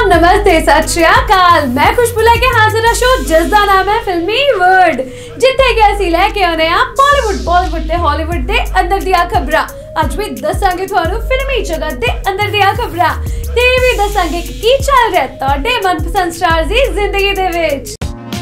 नमस्ते सत श्री अकाल। मैं खुशबू लेके हाजिर हा शो जिसका नाम है फिल्मी वर्ल्ड, जिथे कि ਅਸੀਂ ਲੈ ਕੇ ਆਉਂਦੇ ਆ ਬਾਲੀਵੁੱਡ ਤੇ ਹਾਲੀਵੁੱਡ ਦੇ ਅੰਦਰ ਦੀਆਂ ਖਬਰਾਂ। ਅੱਜ ਵੀ ਦੱਸਾਂਗੇ ਤੁਹਾਨੂੰ ਫਿਲਮੀ ਜਗਤ ਦੇ ਅੰਦਰ ਦੀਆਂ ਖਬਰਾਂ ਤੇ ਵੀ ਦੱਸਾਂਗੇ ਕਿ ਕੀ ਚੱਲ ਰਿਹਾ ਤੁਹਾਡੇ ਮਨਪਸੰਦ ਸਟਾਰਸ ਦੀ ਜ਼ਿੰਦਗੀ ਦੇ ਵਿੱਚ।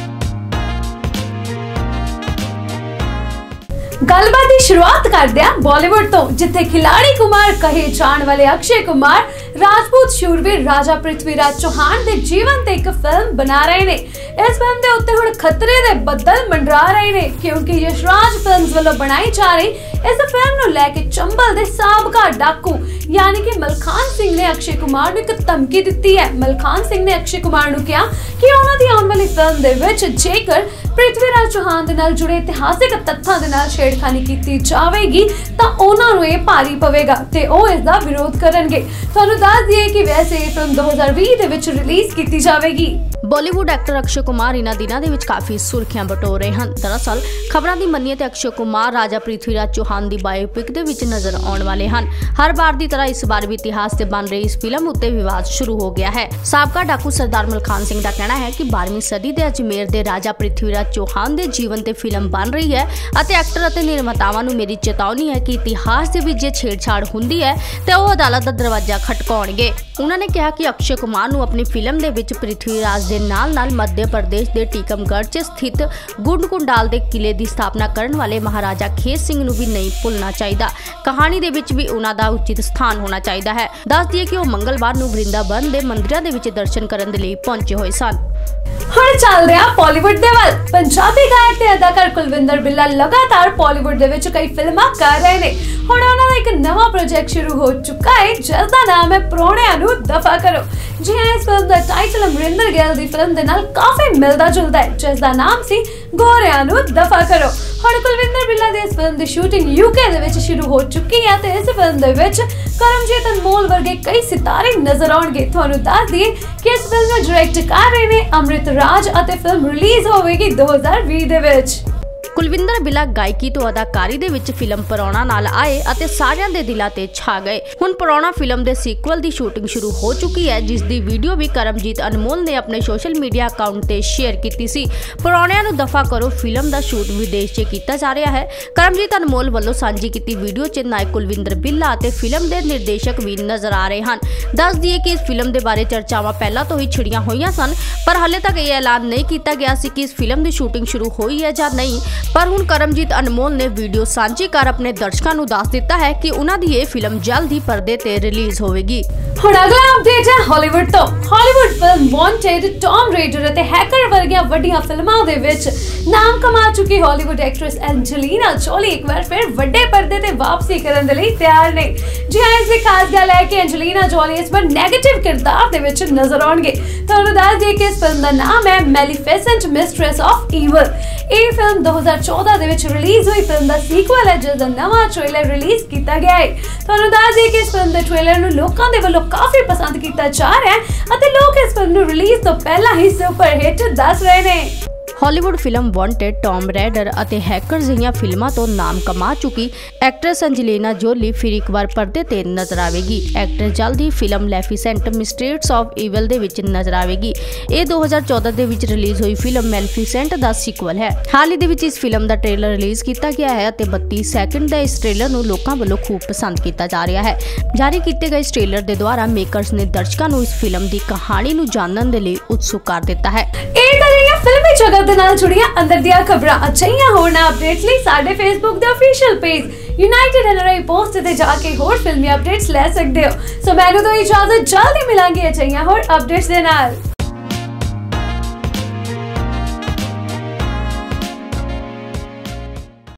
गलबात की शुरुआत करते हैं बॉलीवुड तो, जिथे खिलाड़ी कुमार कहे जाने वाले अक्षय कुमार राजपूत शूरवीर राजा पृथ्वीराज चौहान के जीवन ते एक फिल्म बना रहे ने। इस फिल्म के उत्ते हुण खतरे दे बदल मंडरा रहे ने, क्योंकि यशराज फिल्म्स वालों बनाई जा रही इस फिल्म नूं लैके चंबल दे साबका डाकू यानी कि मलखान सिंह ने अक्षय कुमार नूं एक धमकी दित्ती है। मलखान सिंह ने अक्षय कुमार नूं कहा कि उन्हां दी आउण वाली फिल्म दे विच जेकर पृथ्वीराज चौहान दे नाल जुड़े इतिहासिक तत्थां दे नाल छेड़खानी कीती जावेगी तां उन्हां नूं इह भारी पवेगा ते ओह इस दा विरोध करनगे। तुहानूं दस दईए कि वैसे ये फिल्म 2020 दे विच रिलीज कीती जावेगी। बॉलीवुड एक्टर अक्षय कुमार इन्हां दिनां दे विच काफी सुर्खियां बटोर रहे हैं। दरअसल खबरां दी मन्नीए ते अक्षय कुमार राजा पृथ्वीराज चौहान दी बायोपिक दे विच नजर आउण वाले हैं। हर बार दी तरह इस बार भी इतिहास से बन रही इस फिल्म उत्ते विवाद शुरू हो गया है। साबका डाकू सरदार मलखान सिंह का कहना है कि 12वीं सदी के अजमेर के राजा पृथ्वीराज चौहान के जीवन ते फिल्म बन रही है अते एक्टर अते निर्मातावां नूं मेरी चेतावनी है कि इतिहास दे विच जे छेड़छाड़ हुंदी है ते ओह अदालत दा दरवाजा खटकाउणगे। उन्होंने कहा कि अक्षय कुमार नूं अपनी फिल्म दे विच पृथ्वीराज दे नाल मध्य प्रदेश के टीकमगढ़ च स्थित गुंडकुंडाल के किले की स्थापना करने वाले महाराजा खेत सिंह नूं भी नहीं भुलना चाहिए। कहानी दे विच भी उन्हां दा उचित स्थान होना चाहिए है। दस दिए कि वह मंगलवार नूं वृंदावन के मंदिरां दे विच दर्शन करने के लिए पहुंचे हुए सन। हुण चल रहा बॉलीवुड दे वल। पंजाबी गायक ते अदाकार कुलविंदर बिल्ला लगातार बॉलीवुड दे विच कई फिल्मां कर रहे ने। हुण उन्हां दा एक नवा प्रोजेक्ट शुरू हो चुका है जिसका नाम है प्रोणियां नूं दफा करो। जी हां, इस फिल्म दा टाइटल अमरिंदर गिल दी फिल्म दे नाल काफी मिलदा जुलदा है, जिसका नाम सी गोरियां नूं दफा करो। हुण कुलविंदर बिल्ला दी इस फिल्म दी शूटिंग यूके दे विच शुरू हो चुकी है ते इस फिल्म दे विच करमजीत अनमोल वर्गे कई सितारे नजर आउणगे। तुहानूं दस दईए कि इस फिल्म नूं डायरेक्ट कर रहे ने अमृत राज अते फिल्म रिलीज होवेगी 2020 दे विच। कुलविंदर बिल्ला गायकी तो अदाकारी दे विच फिल्म परोणा नाल आए अते सारियां दे दिलां ते छा गए। हुण परोणा फिल्म दे सीक्वल दी शूटिंग शुरू हो चुकी है, जिस दी वीडियो भी करमजीत अनमोल ने अपने सोशल मीडिया अकाउंट ते शेयर कीती सी। परोणियां नूं दफा करो फिल्म दा शूट विदेश च कीता जा रहा है। करमजीत अनमोल वालों सांझी कीती वीडियो च नायक कुलविंदर बिल्ला अते फिल्म दे निर्देशक भी नजर आ रहे हैं। दस दिए कि इस फिल्म दे बारे चर्चावां पहला तो ही छिड़ियां होईयां सन, पर हाले तक यह ऐलान नहीं किया गया सी कि इस फिल्म दी शूटिंग शुरू हुई है या नहीं। पर हुण करमजीत अनमोल ने वीडियो सांझी कर अपने दर्शकों को दस दिता है कि उन्हां दी ये फिल्म जल्द ही पर्दे ते रिलीज होवेगी। हुण अगला अपडेट है हॉलीवुड तो। Hollywood film Wanted, Tomb Raider अते हैकर वर्गियां वड्डियां फिल्मां दे विच नाम कमा चुकी हॉलीवुड एक्ट्रेस एंजेलिना जोली एक बार फिर वड्डे पर्दे ते वापसी करन दे लई तैयार ने। जी हां, इस दी खास गल है कि एंजेलिना जोली इस बार नेगेटिव किरदार दे विच नजर आउणगे। तुहानूं दस दईए कि इस फिल्म दा नाम है मैलिफिसेंट मिस्ट्रेस ऑफ ईवल। ये फिल्म 2014 दे विच रिलीज हुई फिल्म दा सीक्वल है, जिसदा नवा ट्रेलर रिलीज किया गया है। तुहानूं दस दईए कि इस फिल्म दे ट्रेलर नूं लोकां दे वल्लों काफी पसंद किया जा रहा है अते लोग इस फिल्म नूं रिलीज तो पहला ही सुपरहिट दस रहे ने। Hollywood film Wanted, Tomb Raider अते हैकर जिहियां फिल्मां तो नाम कमा चुकी एक्ट्रेस एंजेलिना जोली फिर एक बार पर्दे ते नजर आवेगी। एक्ट्रेस जल्द ही film Maleficent Mistress of Evil दे विच नजर आवेगी। ये 2014 दे विच रिलीज हुई फिल्म मैलिफिसेंट दा सीक्वल है। हाल ही दे विच इस फिल्म दा ट्रेलर रिलीज किया गया है अते 32 सैकंड दा इस ट्रेलर नूं लोकां वल्लों खूब पसंद किया जा रहा है। जारी किए गए इस ट्रेलर दे द्वारा मेकर्स ने दर्शकों नूं इस फिल्म दी कहानी नूं जानन दे लई उत्सुक कर दिता है। फिल्मी जगत दे नाल जुड़ियां अंदर दियां खबरां अचाइयां होरना अपडेट्स लई साडे फेसबुक दे official page United NRI post ते जाके होर फिल्मी अपडेट्स ले सकदे हो। सो मैनूं तो इजाजत, जल्दी मिलांगे अचाइयां होर अपडेट्स दे नाल।